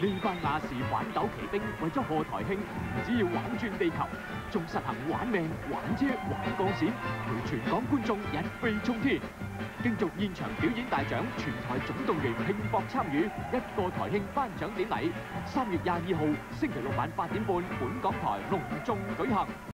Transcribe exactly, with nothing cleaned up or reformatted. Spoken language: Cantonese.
呢班亞視反斗奇兵為咗賀台慶，唔只要玩轉地球，仲實行玩命、玩車、玩鋼線，陪全港觀眾一飛沖天。競逐現場表演大獎，全台總動員拼搏參與一個台慶頒獎典禮，三月廿二號星期六晚八點半，本港台隆重舉行。